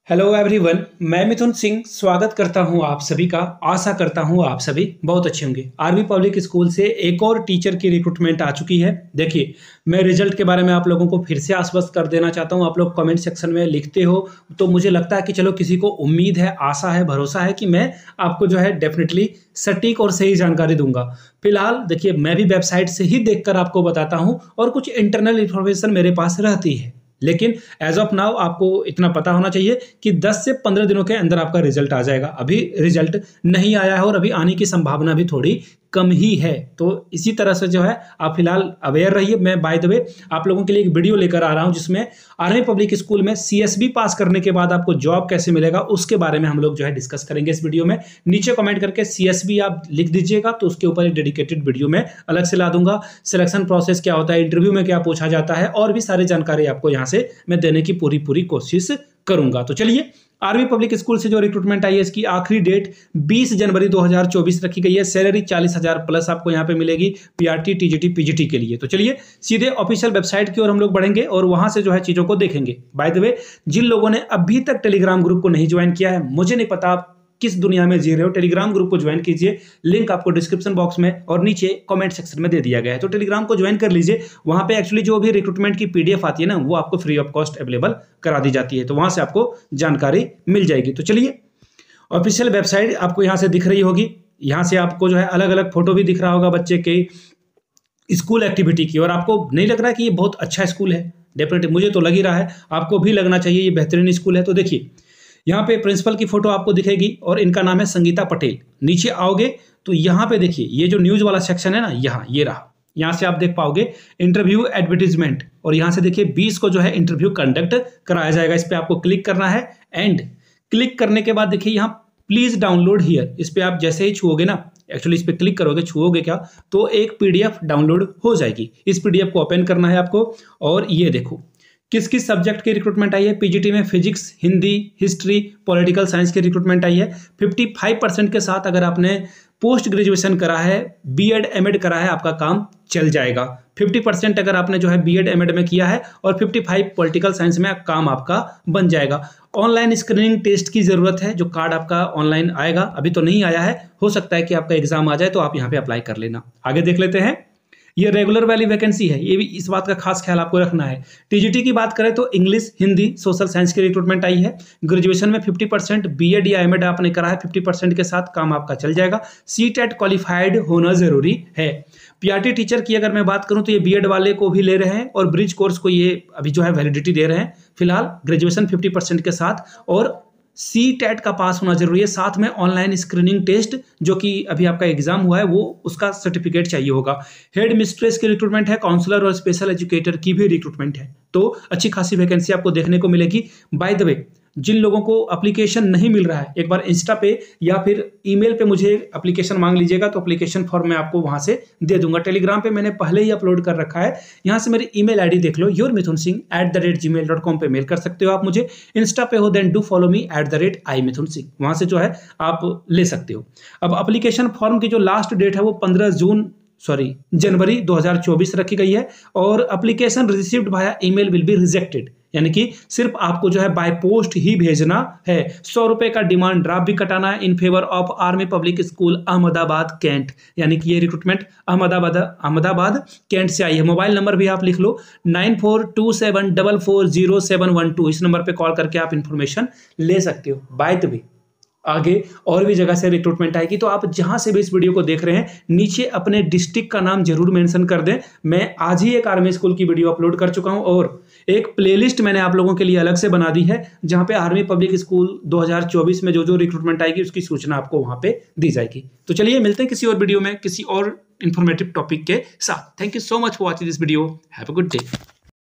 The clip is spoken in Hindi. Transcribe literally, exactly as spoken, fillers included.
हेलो एवरीवन, मैं मिथुन सिंह स्वागत करता हूं आप सभी का। आशा करता हूं आप सभी बहुत अच्छे होंगे। आरवी पब्लिक स्कूल से एक और टीचर की रिक्रूटमेंट आ चुकी है। देखिए, मैं रिजल्ट के बारे में आप लोगों को फिर से आश्वस्त कर देना चाहता हूं। आप लोग कमेंट सेक्शन में लिखते हो तो मुझे लगता है कि चलो किसी को उम्मीद है, आशा है, भरोसा है कि मैं आपको जो है डेफिनेटली सटीक और सही जानकारी दूंगा। फिलहाल देखिए, मैं भी वेबसाइट से ही देखकर आपको बताता हूँ और कुछ इंटरनल इन्फॉर्मेशन मेरे पास रहती है, लेकिन एज ऑफ नाउ आपको इतना पता होना चाहिए कि दस से पंद्रह दिनों के अंदर आपका रिजल्ट आ जाएगा। अभी रिजल्ट नहीं आया है और अभी आने की संभावना भी थोड़ी कम ही है। तो इसी तरह से जो है आप फिलहाल अवेयर रहिए। मैं बाय द वे आप लोगों के लिए एक वीडियो लेकर आ रहा हूं जिसमें आरवी पब्लिक स्कूल में सीएसबी पास करने के बाद आपको जॉब कैसे मिलेगा उसके बारे में हम लोग जो है डिस्कस करेंगे इस वीडियो में। नीचे कमेंट करके सीएसबी आप लिख दीजिएगा तो उसके ऊपर एक डेडिकेटेड वीडियो में अलग से ला दूंगा। सिलेक्शन प्रोसेस क्या होता है, इंटरव्यू में क्या पूछा जाता है और भी सारी जानकारी आपको यहाँ से मैं देने की पूरी पूरी कोशिश करूंगा। तो चलिए, आरवी पब्लिक स्कूल से जो रिक्रूटमेंट आई है इसकी आखिरी डेट बीस जनवरी दो हज़ार चौबीस रखी गई है। सैलरी चालीस हजार प्लस आपको यहाँ पे मिलेगी पीआरटी, टीजीटी, पीजीटी के लिए। तो चलिए सीधे ऑफिशियल वेबसाइट की ओर हम लोग बढ़ेंगे और वहां से जो है चीजों को देखेंगे। बाय द वे, जिन लोगों ने अभी तक टेलीग्राम ग्रुप को नहीं ज्वाइन किया है, मुझे नहीं पता आप किस दुनिया में जी रहे हो, टेलीग्राम ग्रुप को ज्वाइन कीजिए। लिंक आपको डिस्क्रिप्शन बॉक्स में और नीचे कमेंट सेक्शन में दे दिया गया है। तो टेलीग्राम को ज्वाइन कर लीजिए। वहां पे एक्चुअली जो भी रिक्रूटमेंट की पीडीएफ आती है ना, वो आपको फ्री ऑफ कॉस्ट अवेलेबल करा दी जाती है। तो वहां से आपको जानकारी मिल जाएगी। तो चलिए, ऑफिशियल वेबसाइट आपको यहाँ से दिख रही होगी। यहाँ से आपको जो है अलग अलग फोटो भी दिख रहा होगा बच्चे के स्कूल एक्टिविटी की। और आपको नहीं लग रहा है कि ये बहुत अच्छा स्कूल है? डेफिनेटली मुझे तो लग ही रहा है, आपको भी लगना चाहिए ये बेहतरीन स्कूल है। तो देखिए, यहाँ पे प्रिंसिपल की फोटो आपको दिखेगी और इनका नाम है संगीता पटेल। नीचे आओगे तो यहाँ पे देखिए, ये जो न्यूज वाला सेक्शन है ना, यहाँ ये रहा। यहाँ से आप देख पाओगे इंटरव्यू एडवर्टीजमेंट और यहाँ से देखिए बीस को जो है इंटरव्यू कंडक्ट कराया जाएगा। इस पर आपको क्लिक करना है एंड क्लिक करने के बाद देखिए यहाँ प्लीज डाउनलोड हियर, इस पर आप जैसे ही छुओगे ना, एक्चुअली इस पर क्लिक करोगे, छुओगे क्या तो एक पीडीएफ डाउनलोड हो जाएगी। इस पीडीएफ को ओपन करना है आपको और ये देखो किस किस सब्जेक्ट की रिक्रूटमेंट आई है। पीजीटी में physics, Hindi, history, political science की रिक्रूटमेंट आई है। पचपन परसेंट के साथ अगर आपने पोस्ट ग्रेजुएशन करा है, बीएड एमएड करा है, आपका काम चल जाएगा। पचास परसेंट अगर आपने जो है बीएड एमएड में किया है और पचपन पॉलिटिकल साइंस में काम आपका बन जाएगा। ऑनलाइन स्क्रीनिंग टेस्ट की जरूरत है, जो कार्ड आपका ऑनलाइन आएगा, अभी तो नहीं आया है, हो सकता है कि आपका एग्जाम आ जाए तो आप यहाँ पे अप्लाई कर लेना। आगे देख लेते हैं। ये रेगुलर वाली वैकेंसी है, ये भी इस बात का खास ख्याल आपको रखना है। टीजीटी की बात करें तो इंग्लिश, हिंदी, सोशल साइंस की रिक्रूटमेंट आई है। ग्रेजुएशन में पचास परसेंट, बीएड या एमएड आपने करा है, पचास परसेंट के साथ काम आपका चल जाएगा। सीटेट क्वालिफाइड होना जरूरी है। पीआरटी टीचर की अगर मैं बात करूं तो ये बीएड वाले को भी ले रहे हैं और ब्रिज कोर्स को ये अभी जो है वैलिडिटी दे रहे हैं। फिलहाल ग्रेजुएशन पचास परसेंट के साथ और सी टेट का पास होना जरूरी है। साथ में ऑनलाइन स्क्रीनिंग टेस्ट जो कि अभी आपका एग्जाम हुआ है वो उसका सर्टिफिकेट चाहिए होगा। हेड मिस्ट्रेस की रिक्रूटमेंट है, काउंसलर और स्पेशल एजुकेटर की भी रिक्रूटमेंट है। तो अच्छी खासी वैकेंसी आपको देखने को मिलेगी। बाय द वे, जिन लोगों को एप्लीकेशन नहीं मिल रहा है, एक बार इंस्टा पे या फिर ईमेल पे मुझे एप्लीकेशन मांग लीजिएगा तो एप्लीकेशन फॉर्म मैं आपको वहां से दे दूंगा। टेलीग्राम पे मैंने पहले ही अपलोड कर रखा है, यहाँ से मेरी ईमेल आईडी देख लो, your Mithun Singh at the rate Gmail dot com पे मेल कर सकते हो आप मुझे। इंस्टा पे हो then do follow me at the rate I Mithun Singh, वहां से जो है आप ले सकते हो। अब एप्लीकेशन फॉर्म की जो लास्ट डेट है वो पंद्रह जून सॉरी जनवरी दो हज़ार चौबीस रखी गई है और application received via email will be rejected, यानी कि सिर्फ आपको जो है बाय पोस्ट ही भेजना है। सौ रुपए का डिमांड ड्राफ्ट भी कटाना है in favour of army public school Ahmedabad cantt, यानी कि ये रिक्रूटमेंट अहमदाबाद अहमदाबाद कैंट से आई है। मोबाइल नंबर भी आप लिख लो, nine four two seven double four zero seven one two. इस नंबर पे कॉल करके आप इंफॉर्मेशन ले सकते हो। बाय द वे, आगे और भी जगह से रिक्रूटमेंट आएगी तो आप जहां से भी इस वीडियो को देख रहे हैं नीचे अपने डिस्ट्रिक्ट का नाम जरूर मेंशन कर दें। मैं आज ही एक आर्मी स्कूल की वीडियो अपलोड कर चुका हूं और एक प्लेलिस्ट मैंने आप लोगों के लिए अलग से बना दी है जहां पे आर्मी पब्लिक स्कूल दो हज़ार चौबीस में जो जो रिक्रूटमेंट आएगी उसकी सूचना आपको वहां पे दी जाएगी। तो चलिए मिलते हैं किसी और वीडियो में किसी और इंफॉर्मेटिव टॉपिक के साथ। Thank you so much for watching this video. Have a good day.